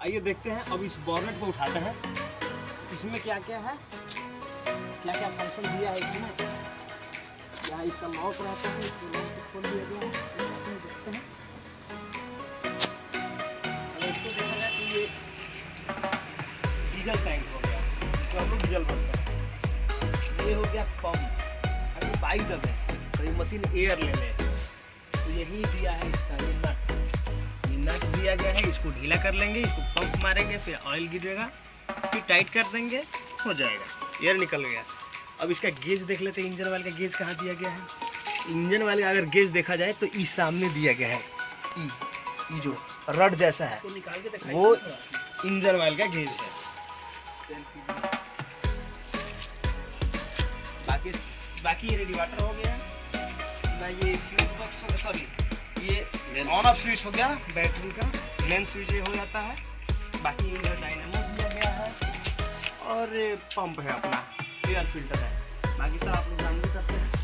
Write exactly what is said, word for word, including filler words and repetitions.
आइए देखते हैं अब इस बॉनेट को उठाते हैं, इसमें क्या क्या है, क्या क्या फंक्शन दिया है इसमें। यहाँ इसका लॉक रहता है, इसको लॉक खोल दिया गया है, देखते हैं। अगर इसको देखा जाए तो ये डीजल टैंक हो गया, इसमें हम लोग डीजल भरते हैं। ये हो गया पंप, अभी बाई दबे तो ये मशीन एयर ले ले, तो यही दिया है इसका ये नट, ये नट दिया गया है। इसको ढीला कर लेंगे, इसको पंप मारेंगे, फिर ऑयल गिरेगा, फिर टाइट कर देंगे, हो जाएगा, एयर निकल गया। अब इसका गेज देख लेते हैं, इंजन वाले का गेज कहाँ दिया गया है। इंजन वाले का अगर गेज देखा जाए तो इस सामने दिया गया है, ई ई जो रड जैसा है तो निकाल के वो इंजन वाले का गेज है। बाकी बाकी ये रेडिएटर हो गया ना, ये फ्यूज बॉक्स, सॉरी ये ऑन ऑफ स्विच हो गया बैटरी का, मेन स्विच हो जाता है। बाकी ये डायनामो दिया गया है और पंप है अपना, एयर फिल्टर है। बाकी सब आप लोग जानते करते हैं।